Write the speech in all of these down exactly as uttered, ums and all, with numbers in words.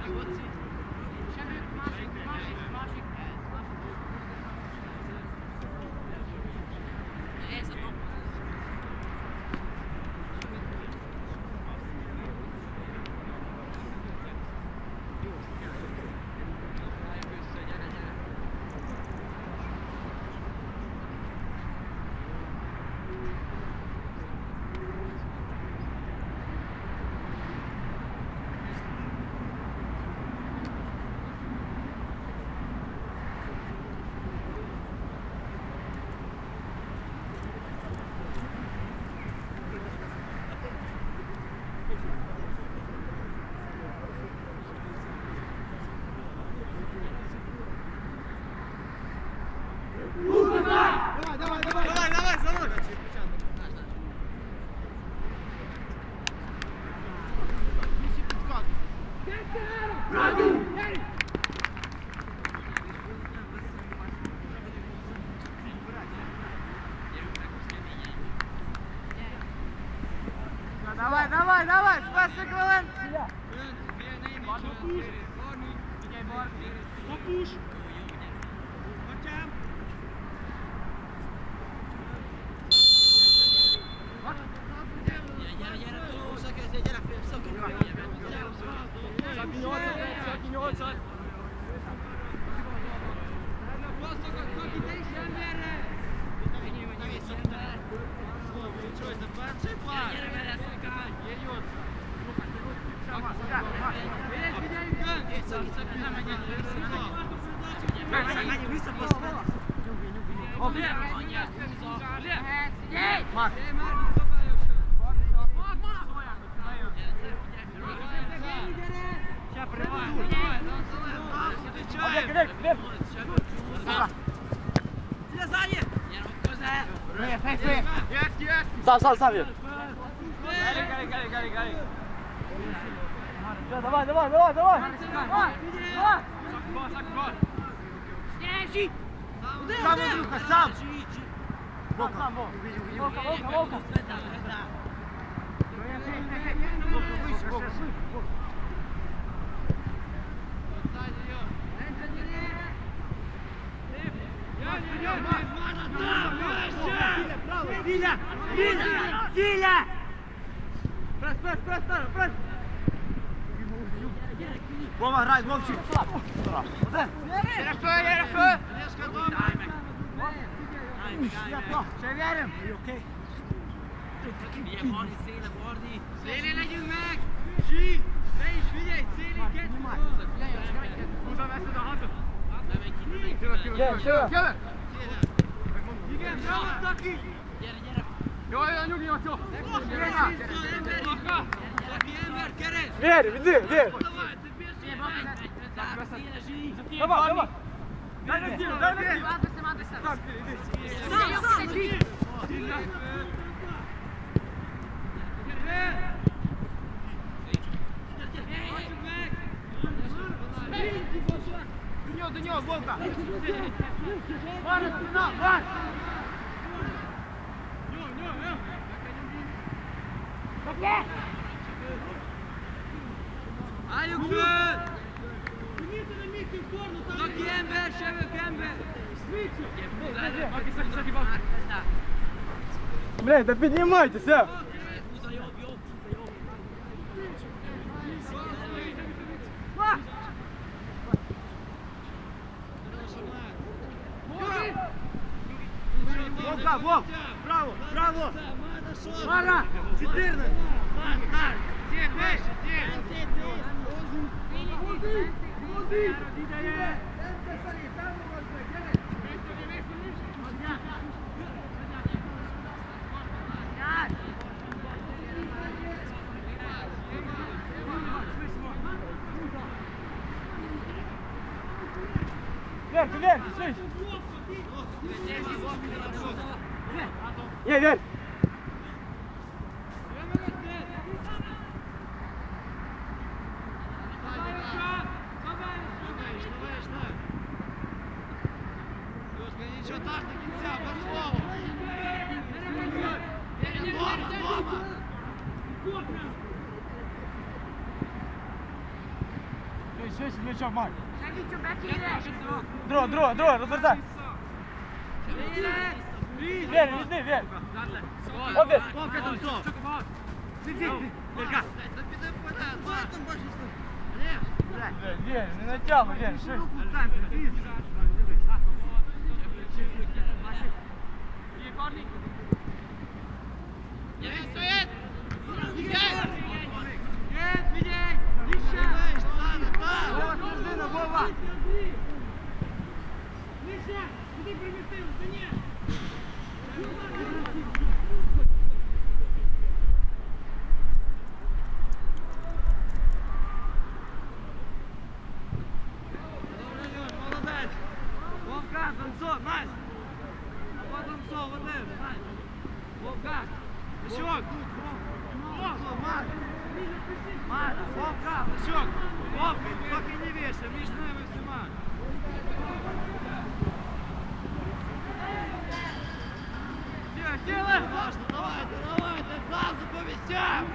Давай, давай, давай, спаси хвилин! Попуш! Сам, сам, сам, Вер. Гарик, Гарик, Гарик, Гарик, Гарик. Давай, давай, давай, давай. Сам, Андрюха, сам. Волка, сам, волка. Волка, волка, волка. Филя! Филя! Филя! Пресс, пресс, пресс, пресс! Вова, грай, Вовчик! Хорошо, хорошо! Ще вірим! Цілі ледів мек! Жі! Вейш, відей, цілі, геть! Куда вести до гату? Є, ще! Ігем, браво, таки! Йо, я нюк, йо, все! Вер, веди, Вер! Давай, давай! Дай на стіл, дай на стіл! Сам, сам, іди! До нього, до нього, Волка! Варя, спина, Варя! Аюксен! До Кембер, шеве Кембер! Блядь, да поднимайтесь, а! Волка, Волк! Браво, браво! Мара! четырнадцать! Всех выше, всех! Воды! Воды! Вер, Вер, слышь! Не, Вер! Ничего так до конца, по-слову! Дома, дома! шесть мячом, Марк. Шагите, баки! Друг, друг, друг, развертай. Вер, видны, Вер. Обед. Сколько там то? Сиди, Верка. Вер, не натягивай, Вер, шесть. Стоит! Нет! Нет, видей! Еще! Вова, Снежина, Вова! Миша, куди примістив? Ні! Молодець! Вовка, Донцов, Настя! Або Донцов, один, Настя! Вовка! Лещок! Донцов, Марк! Марк, Вовка, Лещок! Вовка, поки не вішай, між ними всіма! Сила! Давайте, давайте, зразу по місцям!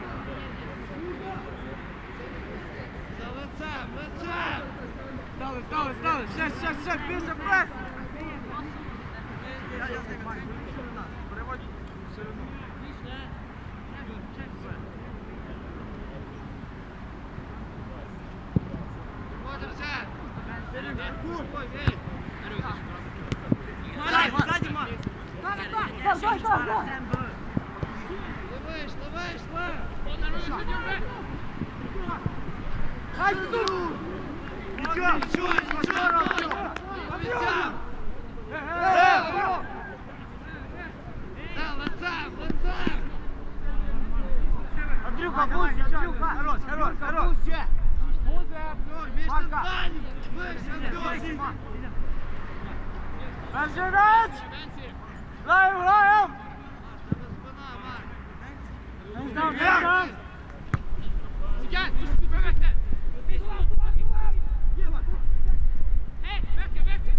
За лицем, лицем! Стали, стали, стали! Ще, ще, ще, більше прес! Переводь ширину. Переводимося! Сзади, Марк! Дай, дай, дай, дай. Вийшла, вийшла! Ай, тут! Нічого, нічого, нічого! Обіцяв! Лицем, лицем! Андрюха, пусть, Андрюха! Хорош, хорош, хорош! Між Танем! Вийшла, Разжигать! Граем, граем! Спина, Марк! Не знаю, не знаю! Сидять! Вивести! Ей, вверхи, вверхи!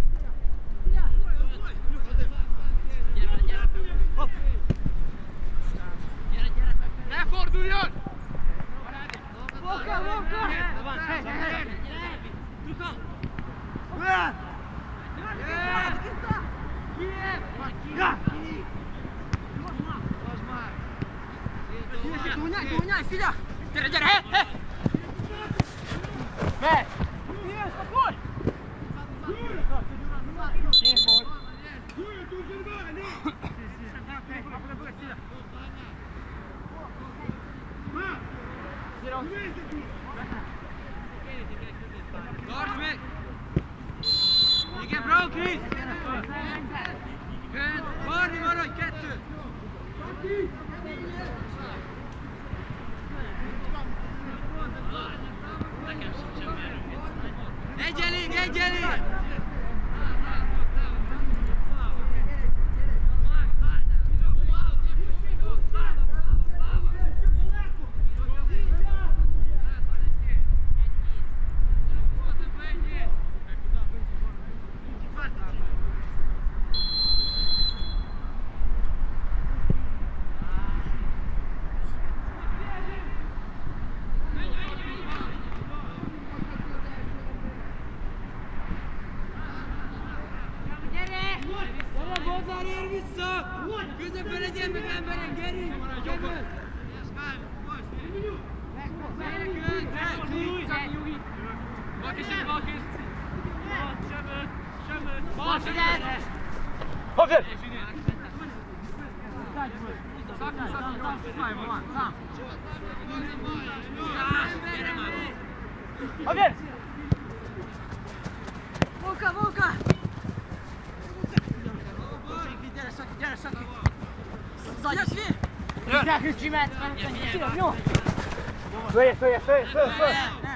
Не фордуєш! Вовка, Вовка! Давай, давай! Духан! Вверх! Гоняй, гоняй, сидя! Держи, держи! Бей! Нет, спокой! Dorsvik! Ligger bra, Chris! Good! Kvar i morgon, Kettu! Eceli, eceli! Gözüm belediye mükemmelen geri. Hop, Обед! Волка, волка! Сзади! Нельзя кричать! Стой, стой, стой, стой, стой!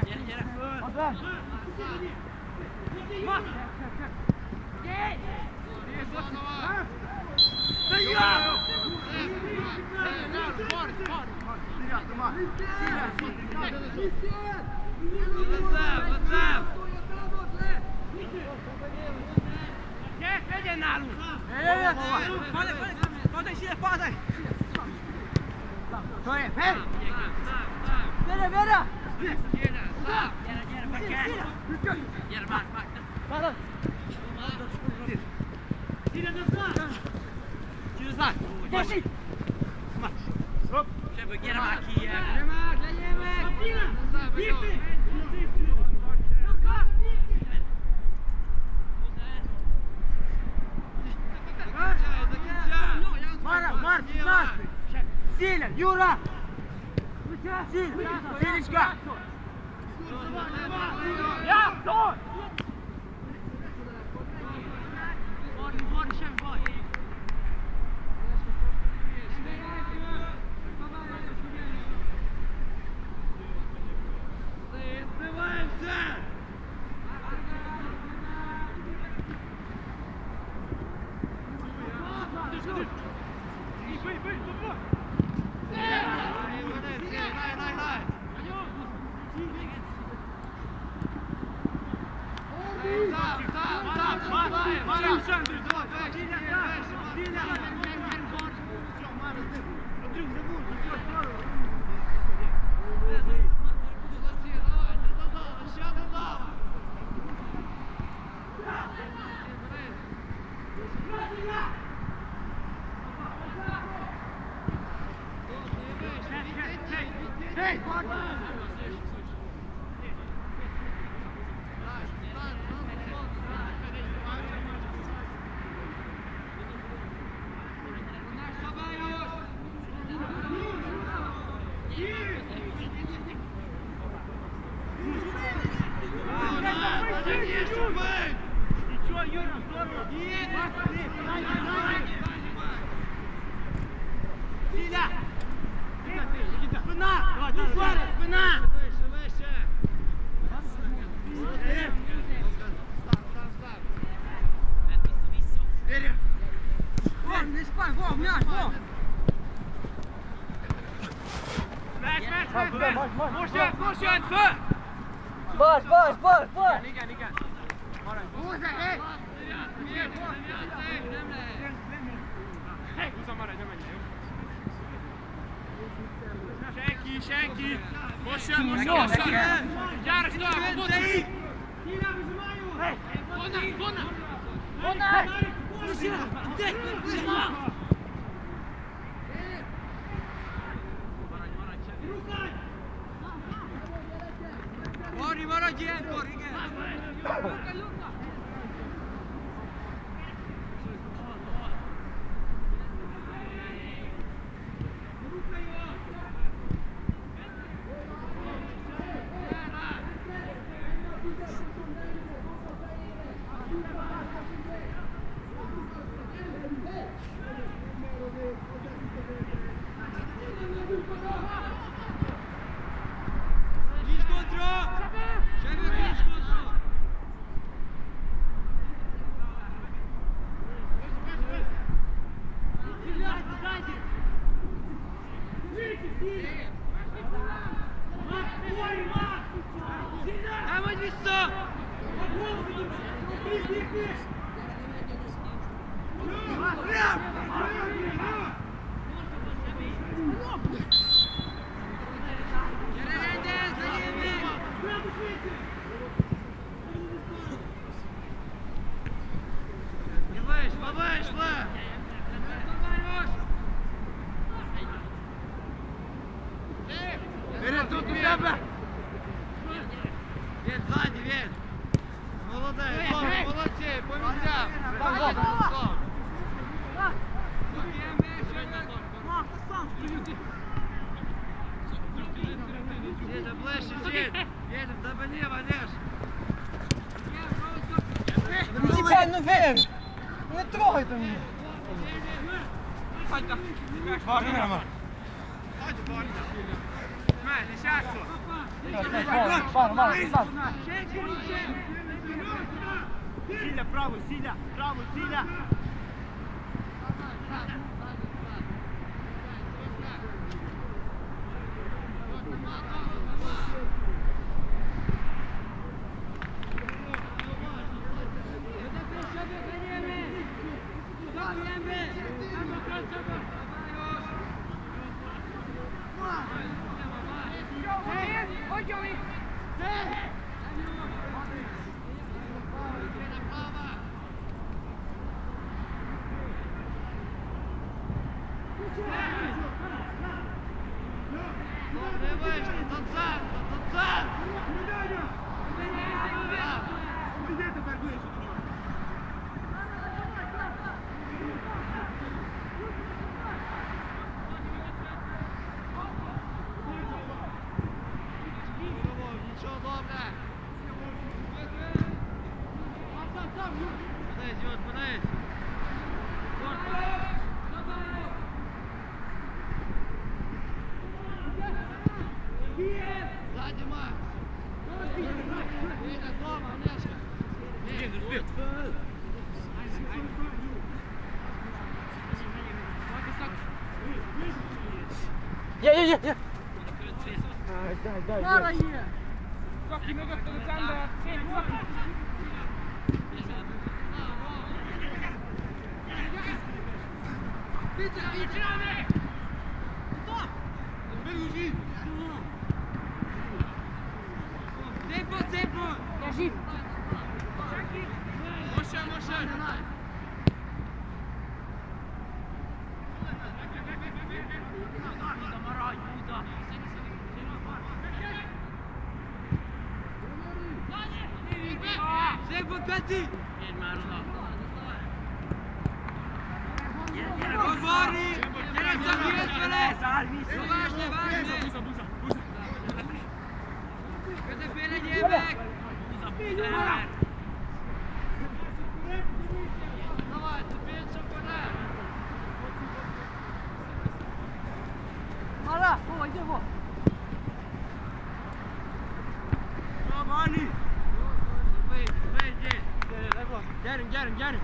Падай, сильно падай! Стой, Вера! Вера, Вера! Geri bak bak. Bak. Силя назад! Через зад! Держи! Стоп! Чтобы Гермак и... Гермак, для Гермак! Бігти! Мара, Марк, нахуй! Силя, Юра! Силя, Силечка! Я, стой! Baş, baş, baş, baş! Igen, igen! Húzza, hé! Húzza, maradj, ne menjél, jó? Senki, senki! Most jön, most jön, most jön! Gyere, start, bocsi! Honnan, honnan! Honnan! Maradj, maradj ilyenkor, igen! Nici contră! Și-ai văzut nici contră! Hai mă, Visă! Не вийшло, вийшло! Вперед, тут у тебе! Вєд, ззаді, Вєд! Молодець, молодці, по місцям! Вєда, ближче, Вєд! Вєда, тебе ліво, Леш! Ну тікай, ну вер! Не трогайте мене! Barna mı? Hadi Barna. Gel, nişansın. Бар, бар, бар! Силя, право, Силя, право, Силя. Подойди, вот, подойди. Сзади, Макс. Видно, дома, Олежка. Є, є, є, є. Дай, дай, дай. Fucking nigga to the tender. Tempo, tempo. Держи. Моше, моше. Tempo, Peti. Govori. Teraz zabijesz, Ferenc. Ważne, ważne. Kada bere yemek. Давай, теперь чемпионат. Мара, Вова, иди, Вова. Мани. Вей, вей, вей. Gelin, gelin, gelin.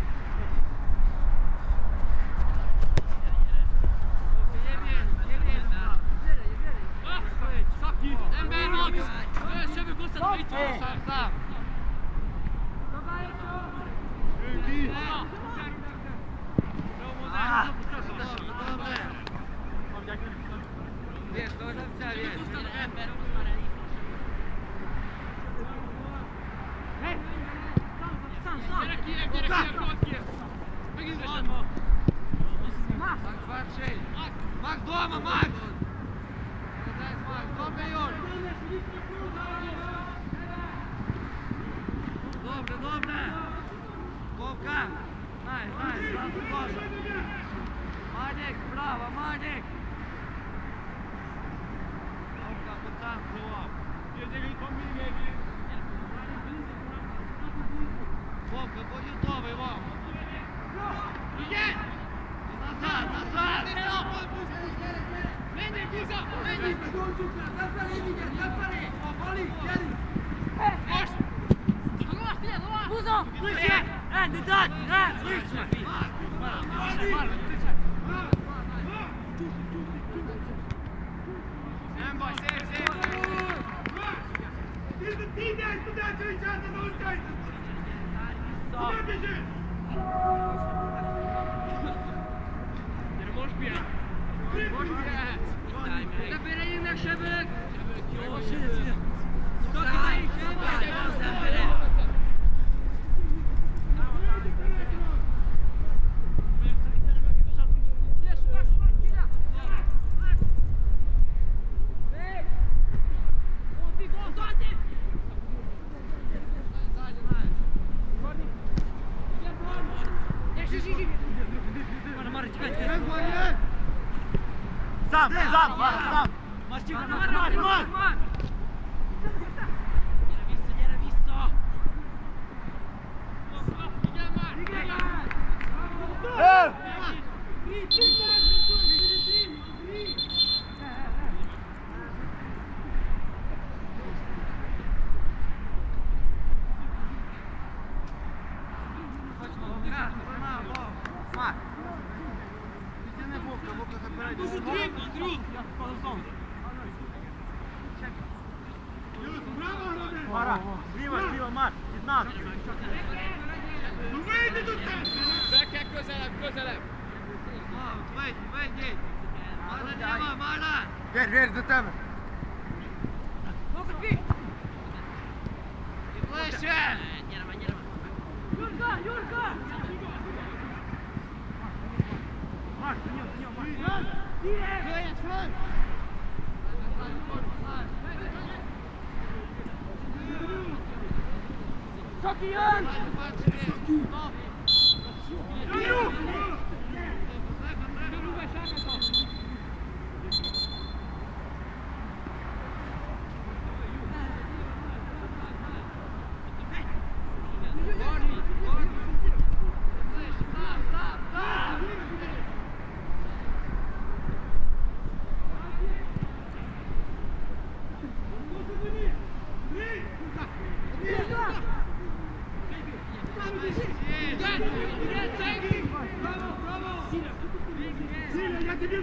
Wiesz, to że wcale jest. Макс дома, Макс! Макс, добре, Юр! Добре, добре! Вовка! Знай, знай, зразу тоже! Мадик, браво, Мадик! Вовка, пацан, плывал! Вовка, будь готовий, Вов! Назад, назад! Vedi, Gusa! Vedi! Gusa! Ближче! Е, не дать! Е, ближче! Ембо, сей, сей! Ти дай туди, кричати, наускайся! Куди біжиш? Можеш бігати? Можеш бігати? Забери на шебек! Хто кидає шебек? Забери! Сам, сам, сам. Мастик, Марк, Марк, Марк! Не на місце, не на місце! Е! Марк! Ти не Вовка, Вовка забирай. Дуже дрібно, Андрюх! Мара, зліва, зліва, Марк, п'ятнадцять. Ну вийди до тебе! Беке, közelebb, közelebb! Вийди, вийди! Мара, діма, Мара! Вір, вір, до тебе. І ближче! Юрка, Юрка! Марк, до нього, до нього, Марк. Сокіян!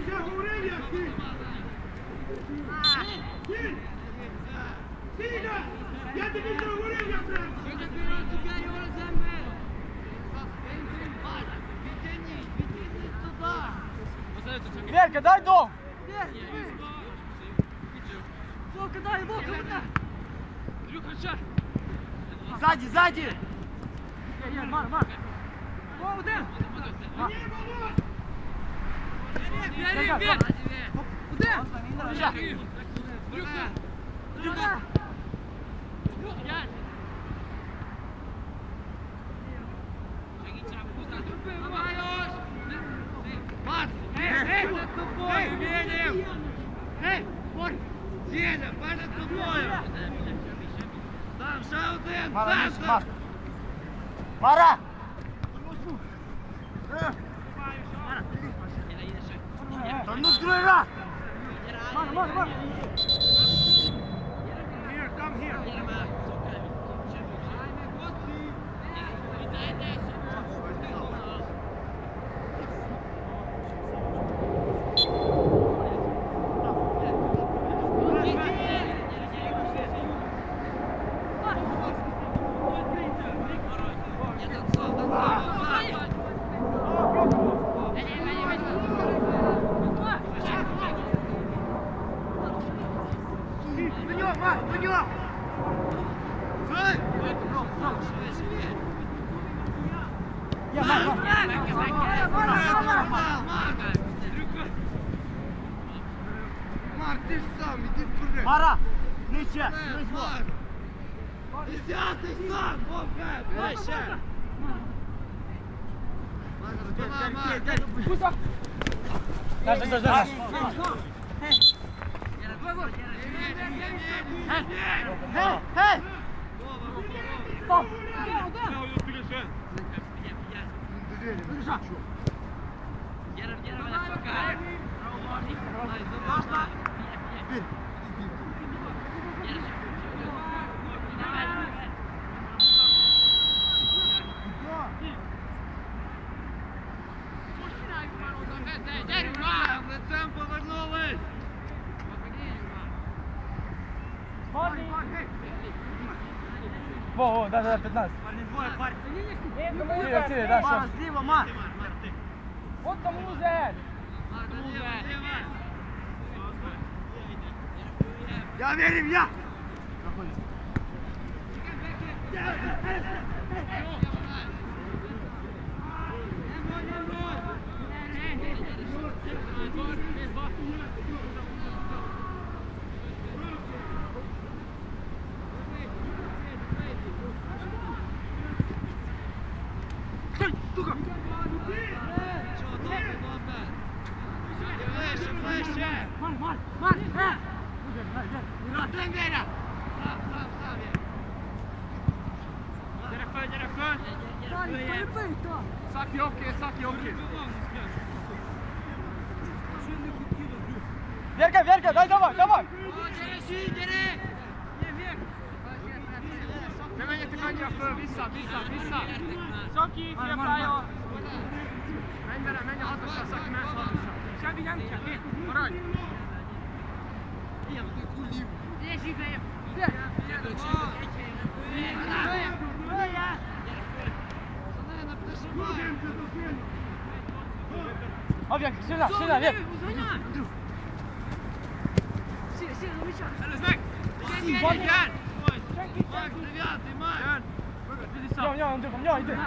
сейчас время, Стиль! Стиль! Стиль! Я тебе говорил, я прям! Верка, дай дом! Вовка, дай, Вовка, Вовка! Сзади, сзади! Є, є, Мар, Мар! О, один! Бери, бери! Один! Друга! Марс! Эй, перед тобой, видим! Эй, вот! Деля, перед тобою! Там ще один! Мара, Центр! нижче, Мар! Мара! Та ну другий раз! Мар, Мар, Мар! Here, come here! Я, Мар, Мар! Марк, ти ж сам, іди вперед! Мара! Нижче! Марк! Десятий сам! Вовка! Вище! Марк, спина, Марк! Дай, дай, дай, дай! Гей, гей! Стоп! Один, один! Лицем повернулись! Во, во, дай, дай, пятнадцать. Сири, сири, дай, Мара, все. зліва, Мар! Вот кому уже! Я верю, я! Мар, Мар, Мар! Один Веря! Сам, сам, сам є! Дерефе, дерефе! Далі, перебий, так! Сак йовки, сак йовки! Верка, Верка, дай, давай, давай! Дерефі, дереф! Не мені така дерефе, віса, віса, віса! Сокі, з'являю! Мен бере, мен атыша, сак мен атыша! Ще біянка, ти! Марай! Де? А, Верка, сюда, сюда, Верка! Сі, сі, на м'ячах! Марк, дев'ятий, Марк! В нього, в нього, Андрюха, в нього, йди!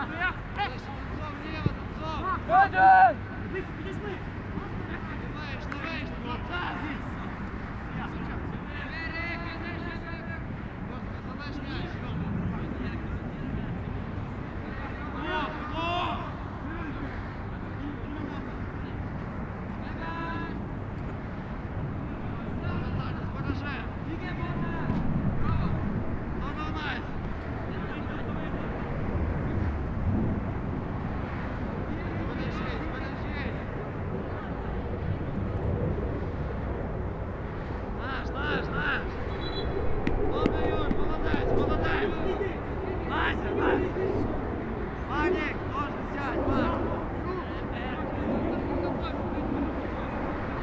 Танцов, Один! Підійшли! Вийш, не вийш, залиш м'яч. Збережи. Органайз. Збережи, збережи. Наш, наш, наш. Добре, Юр, молодець, молодець. Вася, Вася. Ванік, теж сядь, Вася.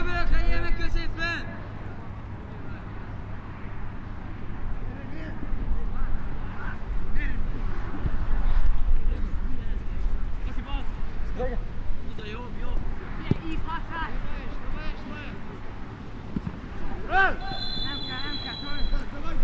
Jövök, legyél meg középen! Húzza, jobb, jobb! Így határ! Nem kell, nem kell, tőle!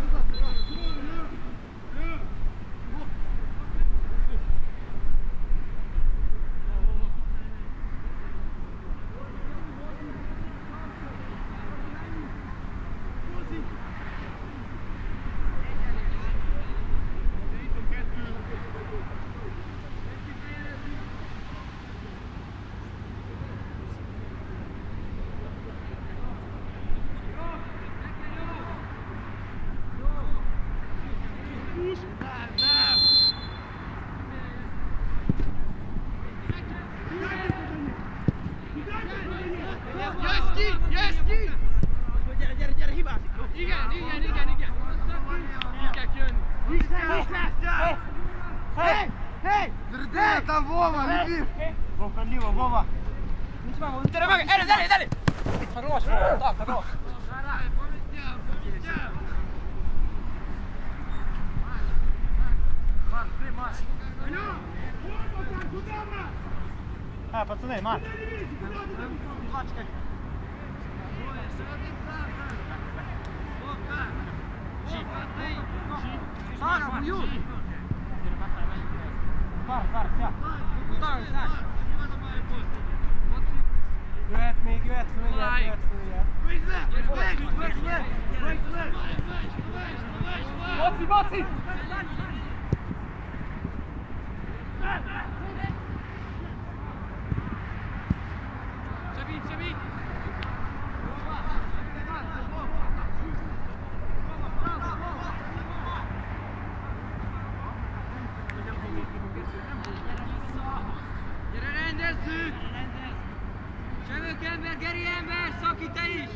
Там Вова, Львів! Вовка ліво, Вова! Далі, далі, далі, далі! Хорош, так, хорош! А, пацани, Марк! Мара, б'ють! Зараз, зараз, все! Удар, знаєш! Jöhet még, jöhet föl, jöhet föl! Baci, baci! Segít, segít! Gyere, rendezzük! Csövök ember, Geri ember, szakít el is!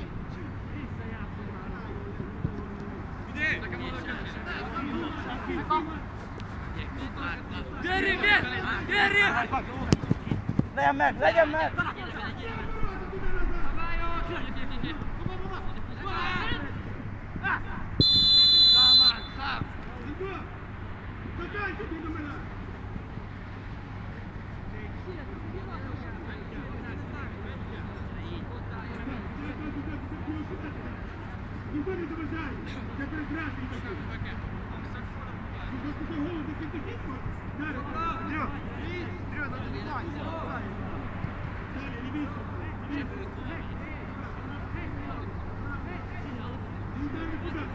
Ide! Geri, Geri! Geri! Legyen meg, legyen meg! Ніхто не заважає, це прекрасний такий. Просто голову такий такий. Зараз. Дрю, Дрю, ну не знай. Далі, лівіше. Лівіше. Удар туди.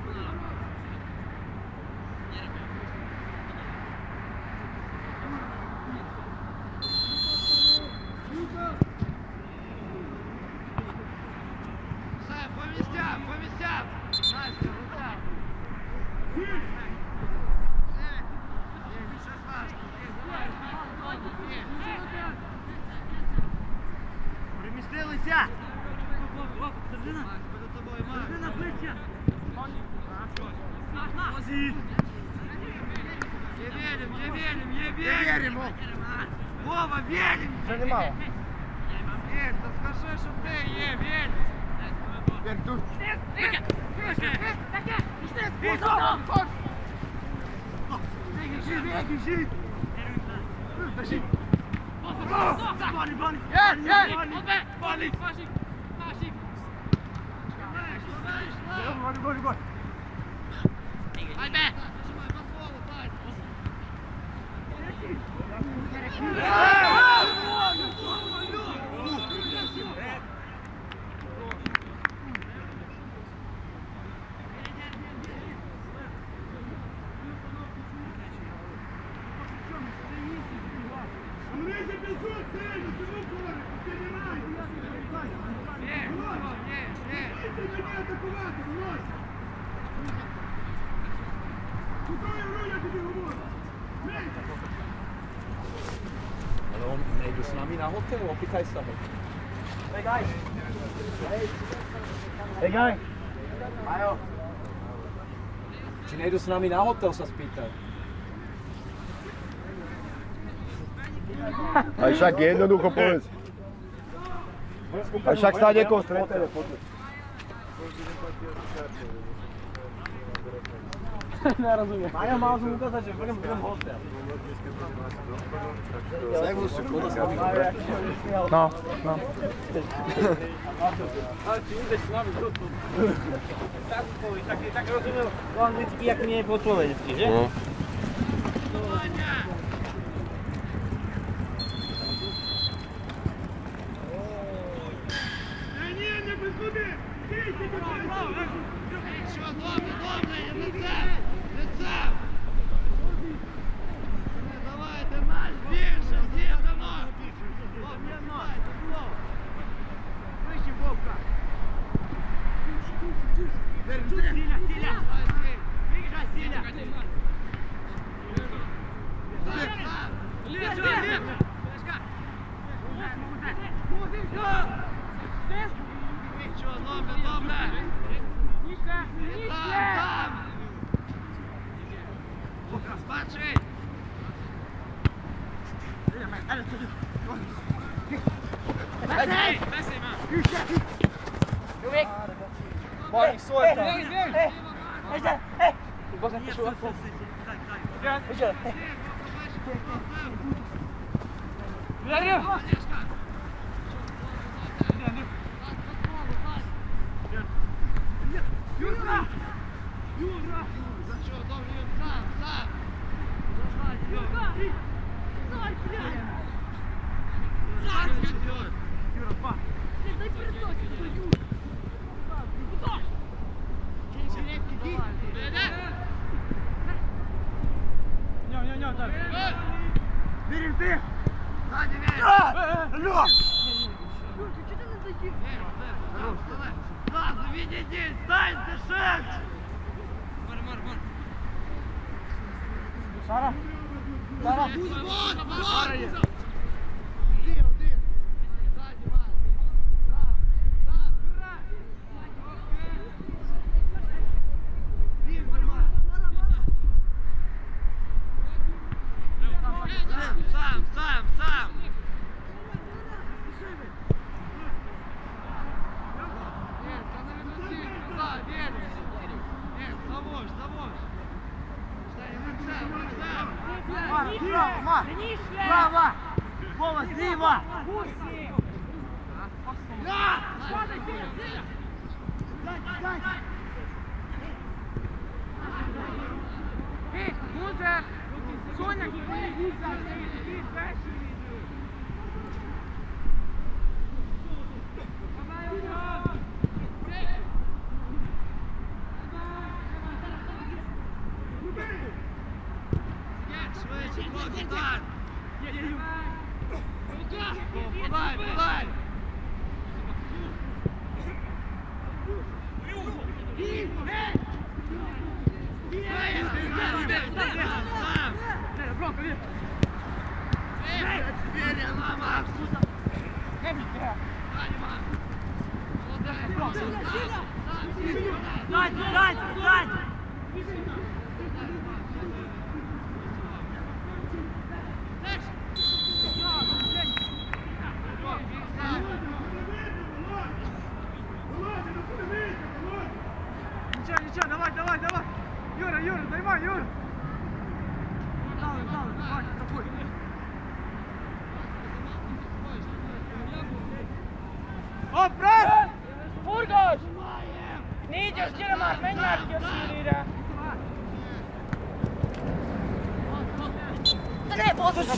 Все, по місцях, по місцях! Настя, рука! Примістилися! Перед тобою, Марк! Не верим, не верим, не Не верим! віримо! Вова, верим! Вже немало. Вір, та скажи, що ти є, вір! Вір, тут. Біжи! Держи! Балі, балі! Є, є! Балі! Пашик! Пашик! Голь, голь, голь! Альбе! Вони за п'ятсот сильно, чому говорить? Піднімай! Є, є, є! Дайте мені атакувати, Володь! Кутою руль, я тобі говорю! Ale on nejdu s námi na hotel, opýtaj sa ho. Hey guys! Hey guys! Ajo! Či nejdu s nami na hotel, sa spýtaj. Aj však jednoducho povedz. А však snad někoho strete. Nerozumím. A já mám zvuka, takže budem budem hostem. No, no. Ale ty jdeš s námi do toho. Tak povíš, tak, tak rozumím po anglicky, jak mě je po slovensky, že? No. Bora, solta! Ei, ei! Ei, ei! Gosta de chuva? Ei, Юра! Юра! За что? Добрый, сам, сам! Юра! Стой, блядь! Сам идет! Юра, па! Дай переточку, Юра! Куда? Иди! Не, не, не, так! Берем ты! Сзади, верь! Лёг! Юрка, что ты надоел? Хорош, давай! Да, заведи день, стань, дышать! Мар, мар, мар. Сара! Сара! Сара є! Один, один! Сзади, мар! Да, да, убирай! Один, мар! Сам, сам, сам! Право! Право! Вова, слева! Эй, Музер! Соня, иди! Швидше, Богдан! Давай, давай! Сзади, сзади, сзади! Ничего, ничего, давай, давай, давай! Юра, Юра, займай, Юра! Давай, давай, давай, такой! О, пресс! Furgos! Négyes, gyere már, menj már ki a szélére! De ne basszus!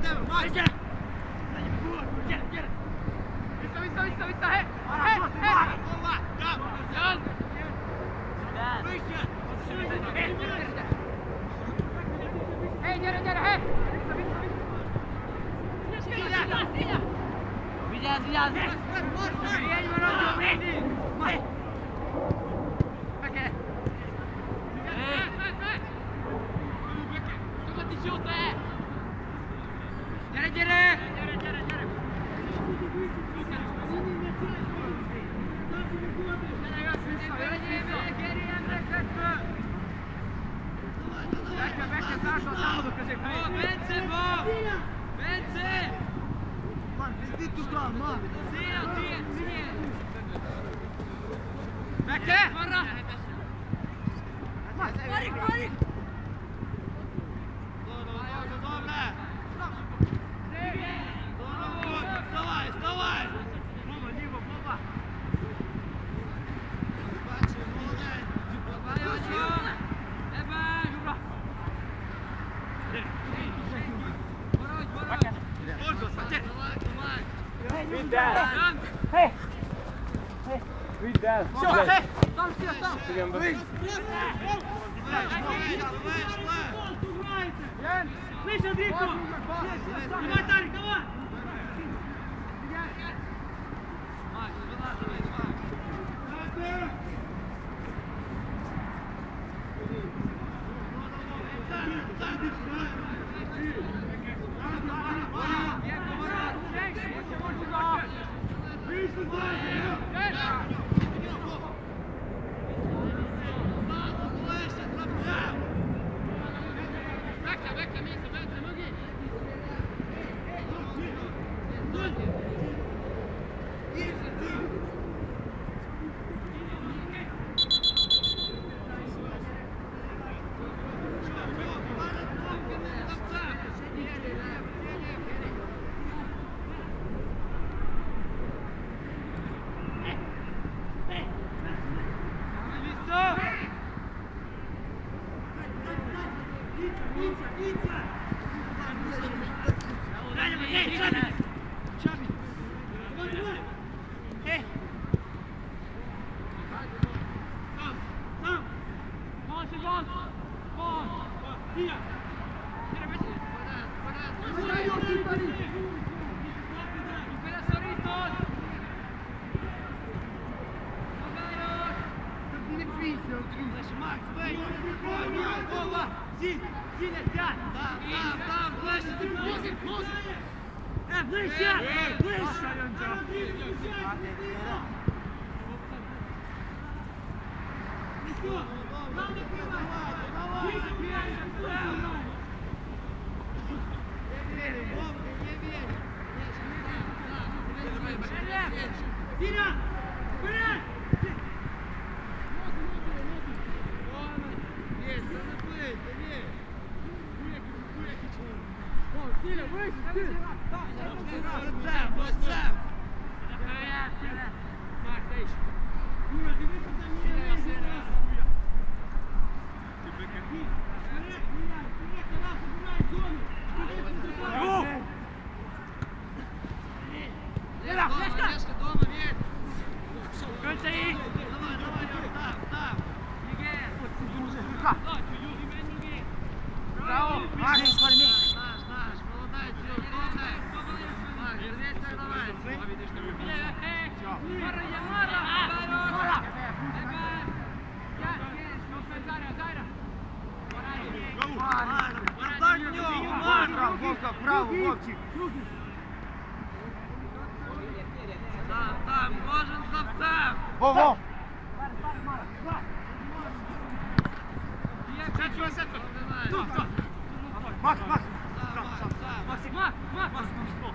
тебе, Мать! Виса, виса, виса, виса, хе! Хе, хе! Вова, там! Ян! Выше! Эй, дера, дера, хе! Синя! Синя! Видя, видя! Я не могу, приди! Мать! Окей! Эй! Что ты делаешь? Дера, дера! Дера, дера, дера! Hey! Read that. Все, hey! Там все, там! Выше, Дритко! Давай, Тарик, давай! Браво, Вовчик! Там, там, можем завцем! Во-во! Макс, Макс! Максик, Макс, Макс!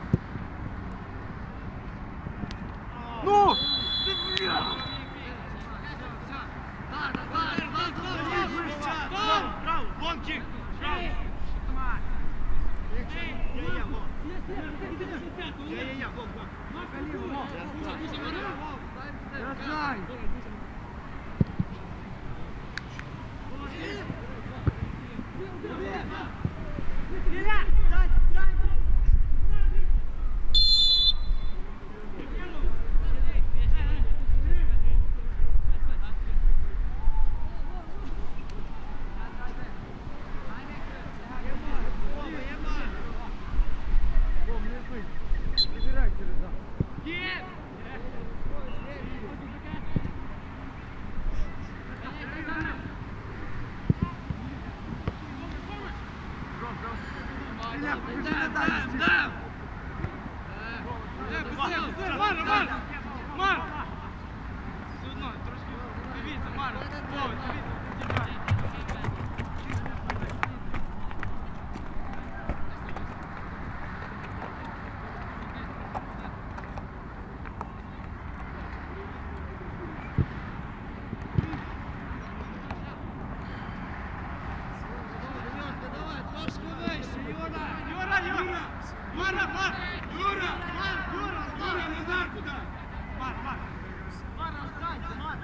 Ну! Браво, Вовчик! Браво! Я-я-я, Вов, Вов! Рожай! Мара, Мара! Юра! Юра! Юра, Назар, куда? Мара, Мара! Мара, останься, Мара!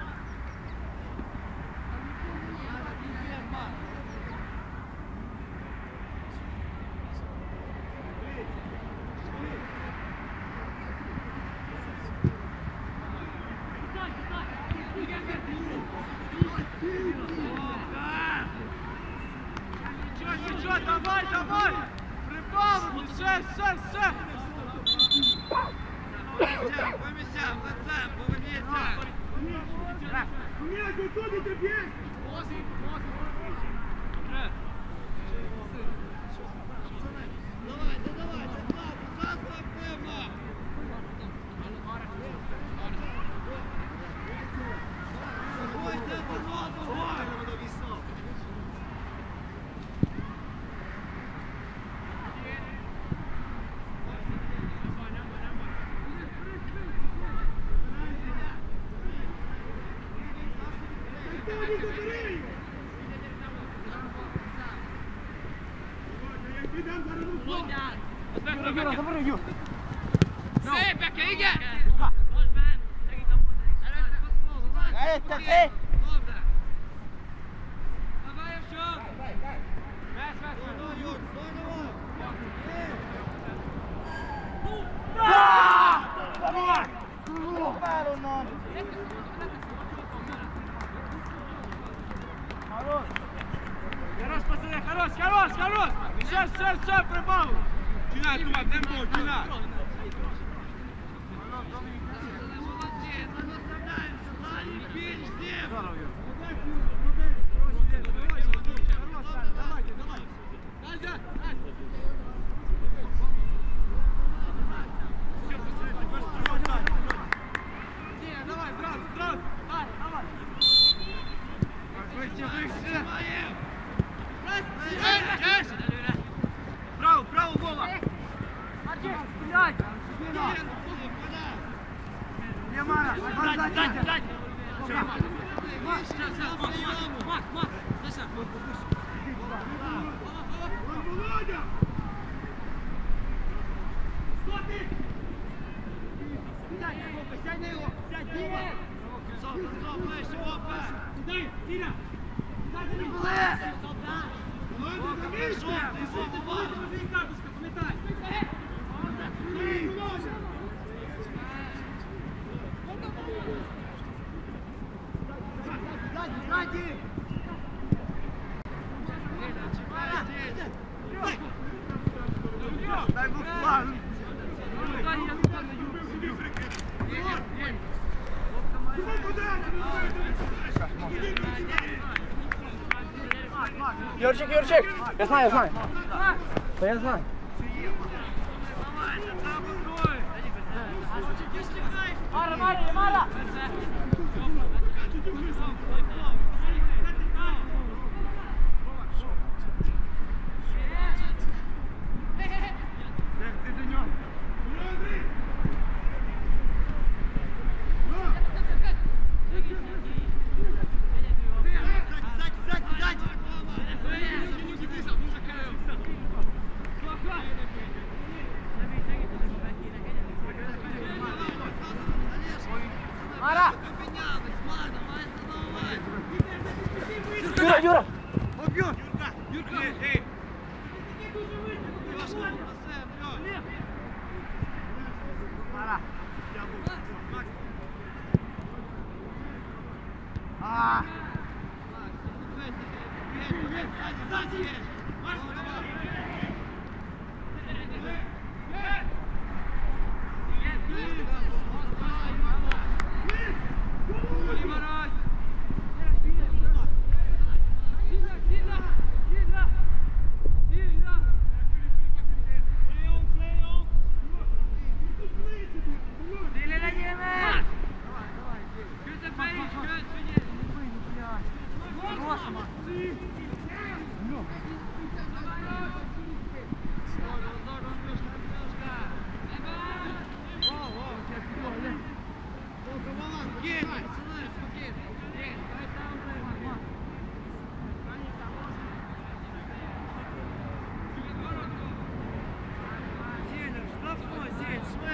Ничего, ничего, давай, давай! Прибавим, все, все, все! По местам, по местам, по местам! Нет, готовы ты бег! Давай, да давай, да давай, да давай! Давай, давай, давай! Юра, забери, Юр. Szépek, igen! Előtte, te! Давай, Евчук! Весь, весь, весь! Давай! Kopál onnan! Хорош, пацаны, хорош, хорош, хорош! Все, все, все, прибавил! Чинай, Тумак, темпо, чинай! Давай, сразу, сразу! Давай, давай! Выше, выше! Право, право, Вова! Не, Мара, Дать, дать, дать! Сейчас, сейчас, Мак, Мак, Мак! Саша! Володя! Что ты? Сядь на его, сядь на его! Сядь, Вова! Стоп, стоп, ближче, Вова! Дай, Тиля! Володя, Володя, на месте! Вова, Вова! Карточка, пам'ятай! Володя! Сзади! Дай ему план! Юрчик, Юрчик! Я знаю, я знаю! Да я знаю! Мара, Мара, Мара! Мара!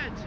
швидше.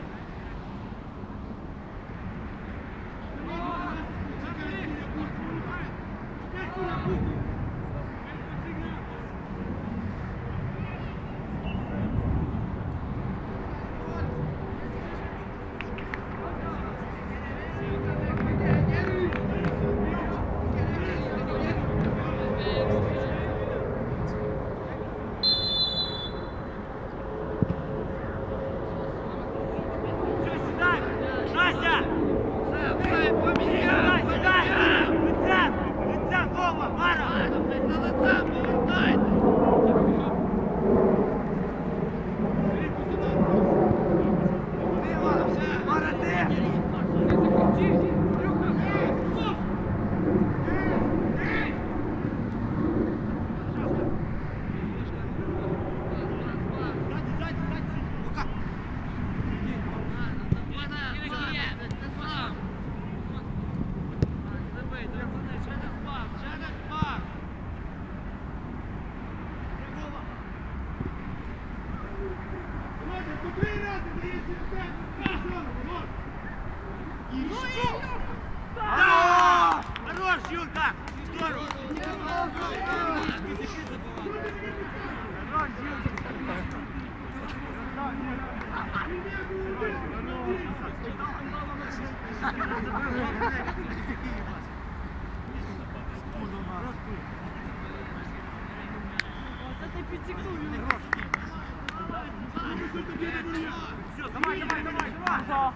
Давай, давай, давай, давай!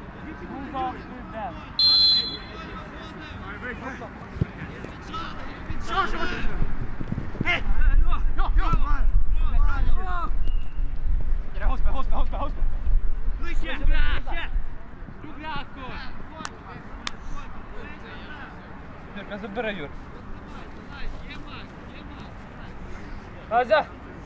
Що ж ви? Гей! Йо, йо! Господи, господи, господи, господи! Ближче! Ближче! Кругляко! Юрка, забирай, Юр. Азя!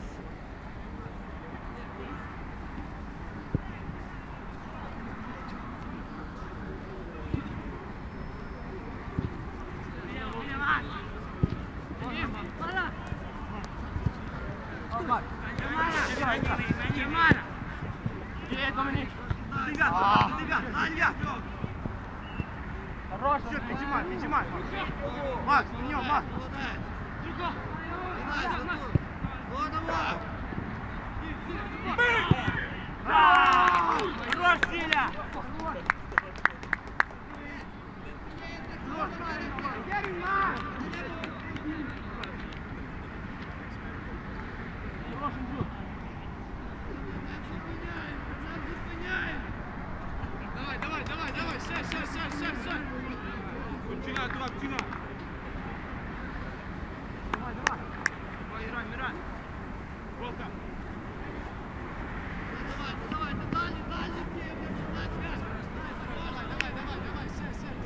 Хорош, все, поднимай, поднимай. Макс, на него, Макс. Хорош, Силя. Давай, давай, давай, давай, сядь, сядь, сядь, сядь, сядь. Кончина, давай, кончина. Давай, давай. Давай, играй, играй. Волка. Давай, давай, дальше, дальше, давай, давай, давай, давай, сядь, сядь.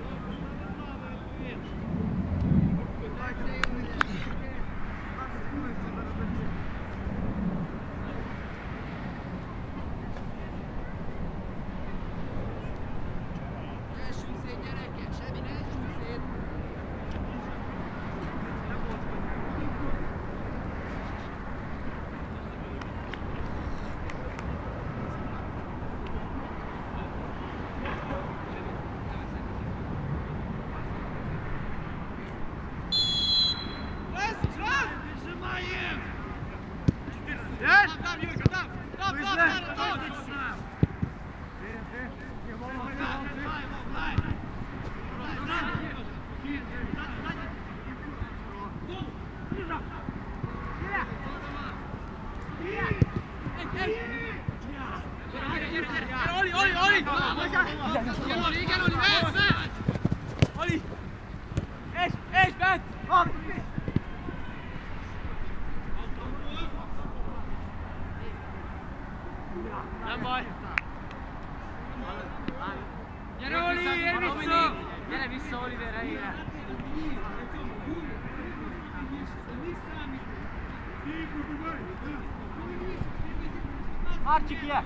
Арчик є!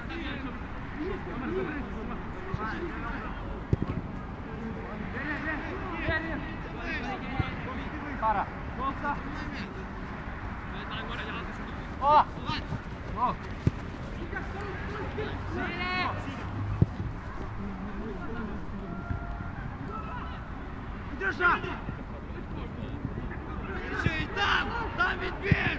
Пара! О! О! Держа! Еще и там! Там медведь!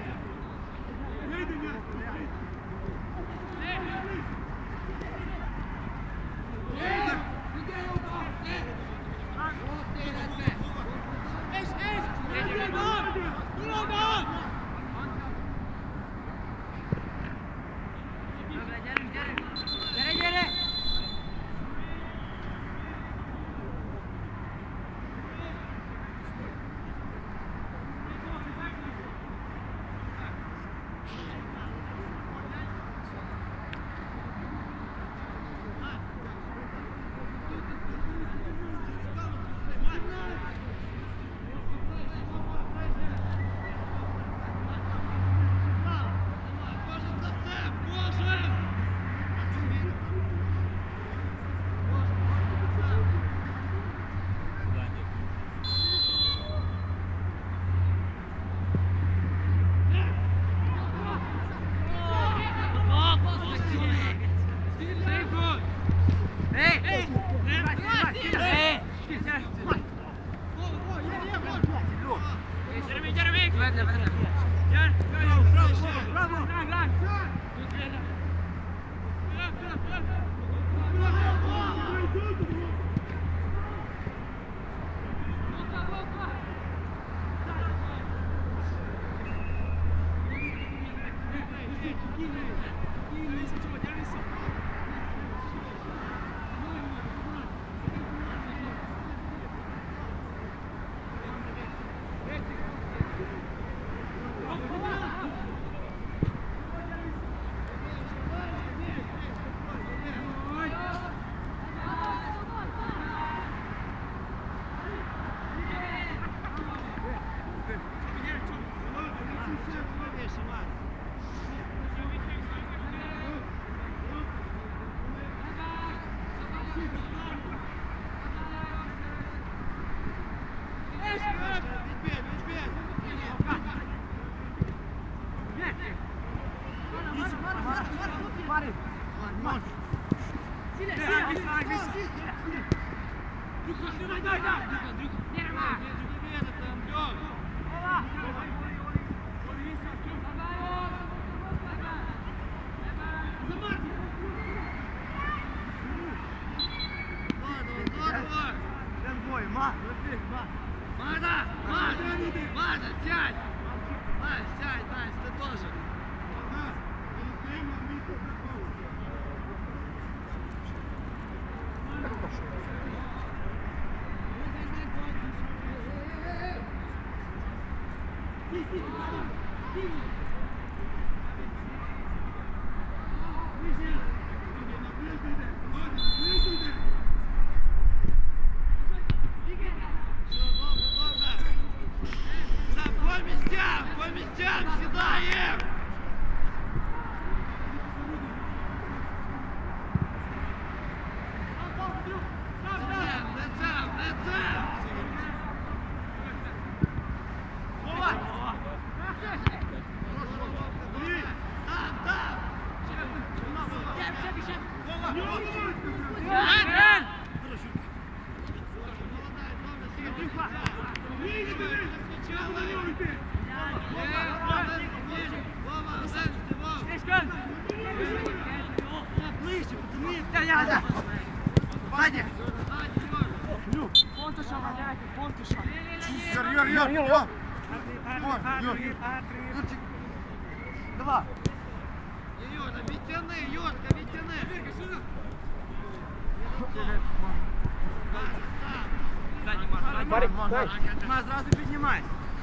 Ма, зразу піднімай.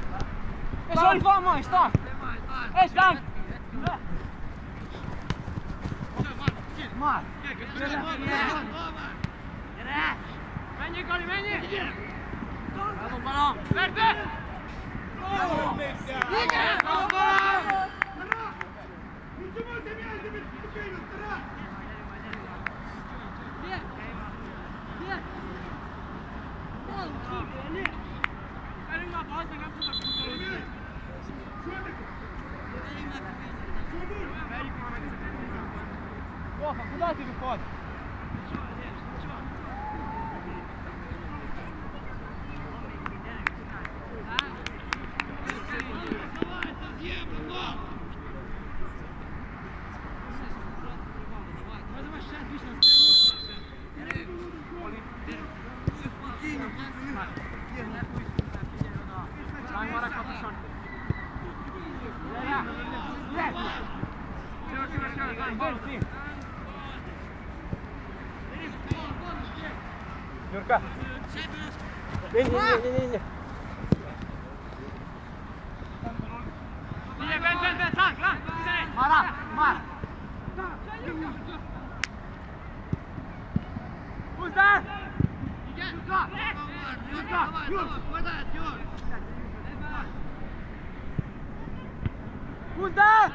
Пішов два маєш, так. Ей, так. Ма. Мені, Колі, мені. Балон, балон. Верти. Вова, куда ты выходишь? Юрка! Не-не-не-не-не! Мара, Мара! Куда? Юрка! Юрка! Куда?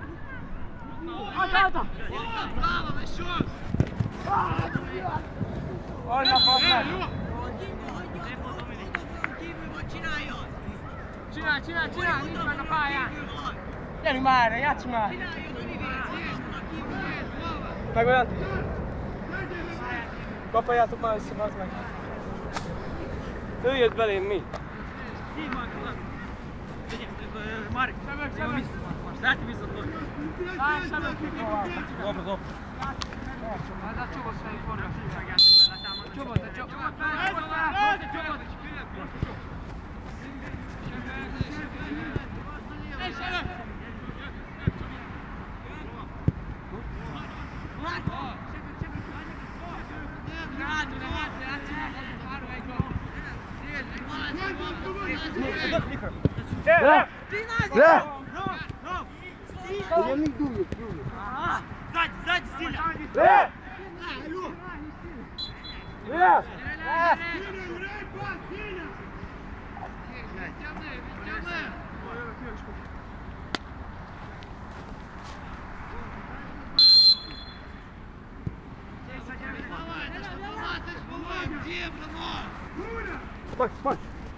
Атака! Ой, на бабе! Cina, cina, cina, nici mai nu paia. Ia nu mai are, ia-ți mai. Mai guardat. Copa ia tu mai să faci mai. Nu ies belém mi. Mare, date mi să tot. Hai să vă pic o altă. Dobro, dobro. Hai da čuvo sve informacije. Čuvo te, čuvo te. Čuvo te. Да! Да! Я не думаю, думаю. Сзади, сзади, сильно! Да! Да! Макс, Макс!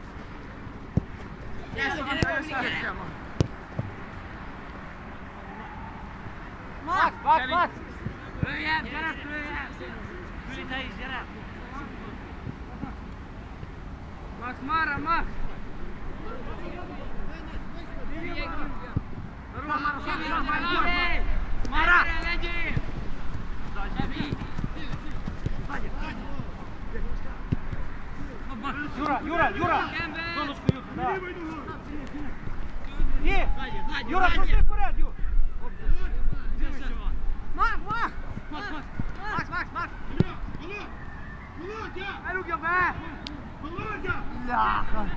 Макс, Макс, Макс! Привет, Gerard, привет! Вылетай, Gerard! Макс, Мара, Макс! Мара! Юра, Юра, Юра! Солнышко, Юра! Да. Не! Юра, пошли вперед, Юра! Макс, Макс! Макс, Макс, Макс! Ай, руки вверх! Ляха!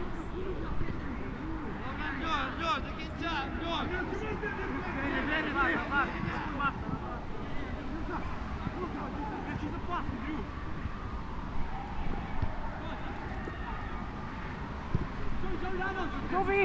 Ждём, ждём, до конца, Tobi!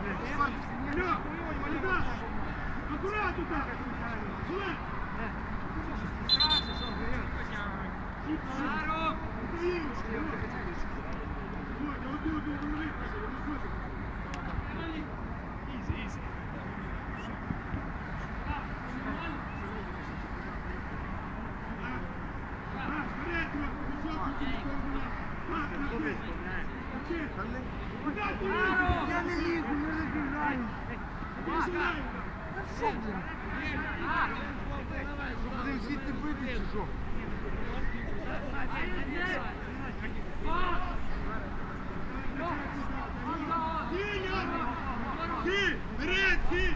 Аккуратно так! Сюда! Сару! Я не лігу, не розбігаю. Будемо звідти бити, чи що? Сі! Вперед, сі!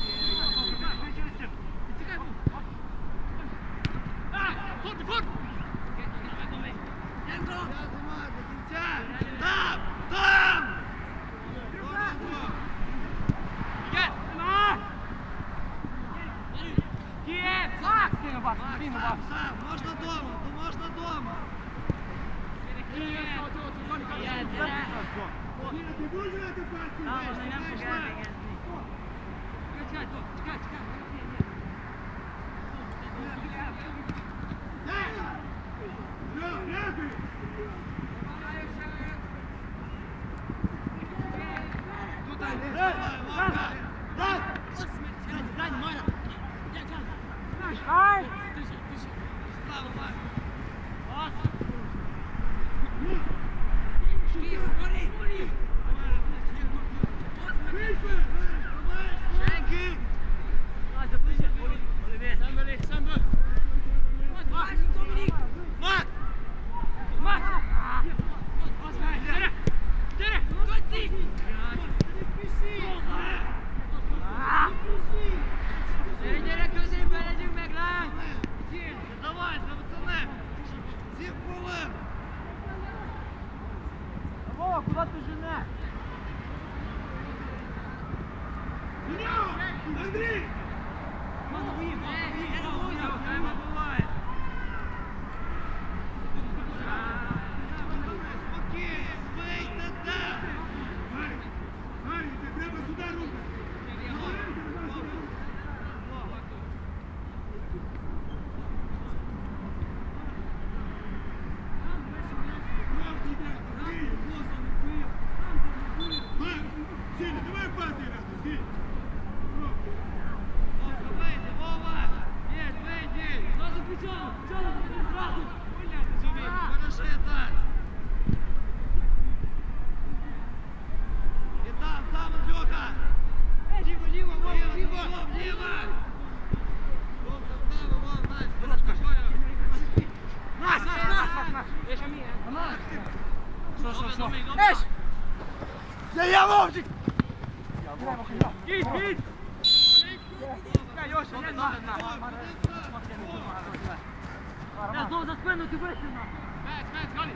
Там! Там! Сам, сам, можна дома, то можна дома. Ти будеш грати партію? Давай, пацани! Сім хвилин! Вова, куди ти женеш? Андрій! Спокійно, вийди там! Гарі, ти треба сюди руку! Сіля, давай пас грати, Сіля! Вийди, Вова! Є, вийди! Зразу печало, печало, зразу! Хороши, так! І там, там, Андрюха! Ліво, ліво, Вова, ліво! Ліво! Вов, там, там, Вов, Настя! Настя, Настя! Настя! Що, що, що? Еш! Це я, Вовчик! Кіть, кіть! Я знову за спину, ти вийшли нахуй!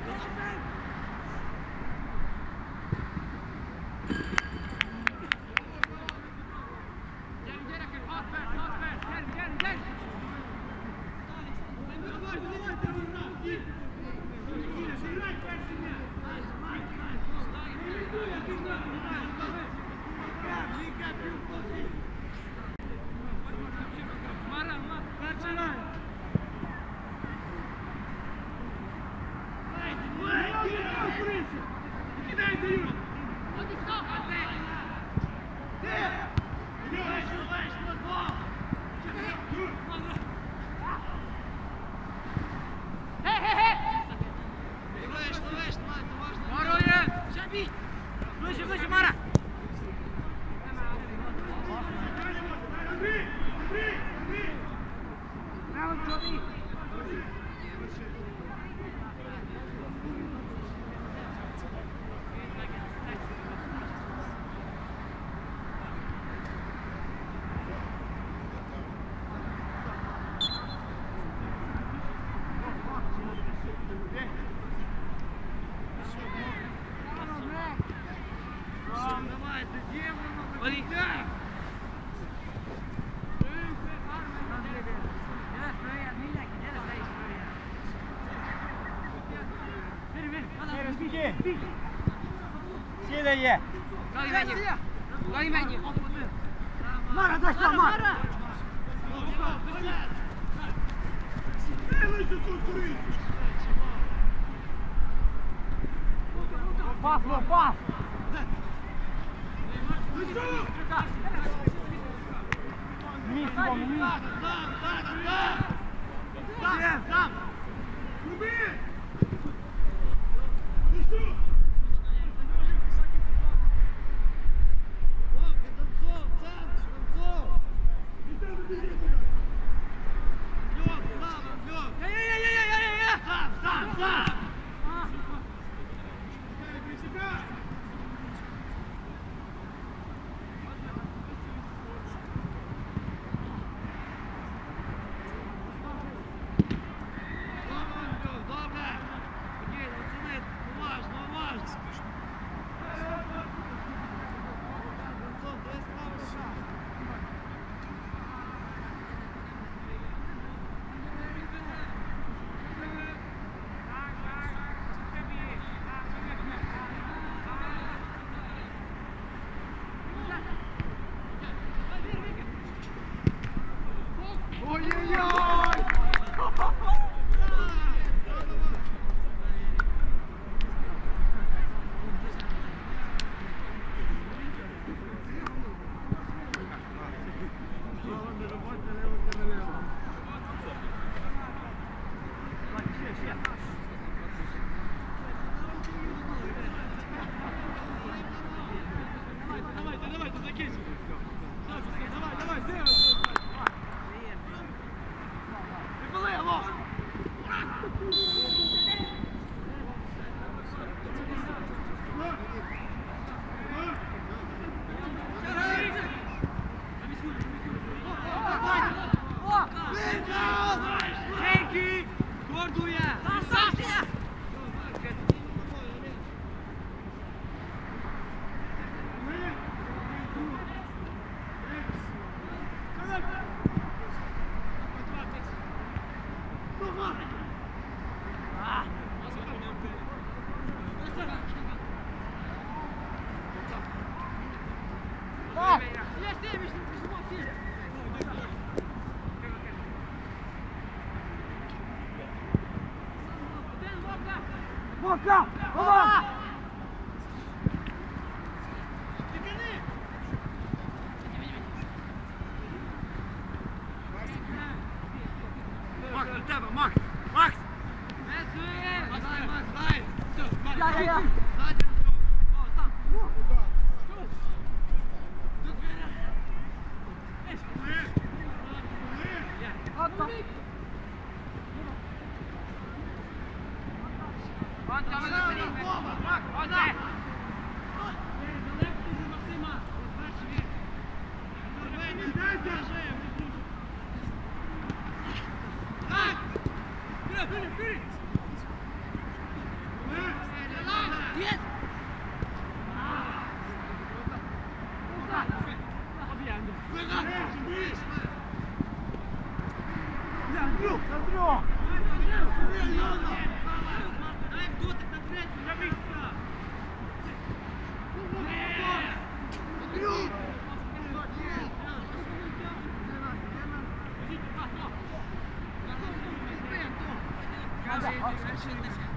Ближче, ближче, Мара! Право, чоловік! Давай, ты демон! Сіля є! Далі, Венік. Дай мені. Мара, дай сюди, Мара! Пас, ну, пас! Міс, Вон, міс! Сам, сам! Люби! Вовка! Вова! Макс, до тебе, Макс! Макс! Дай, Макс, дай! Все, Макс, Я, я, я. ззаді, о, сам! Вон там вона. Вон де. Каже,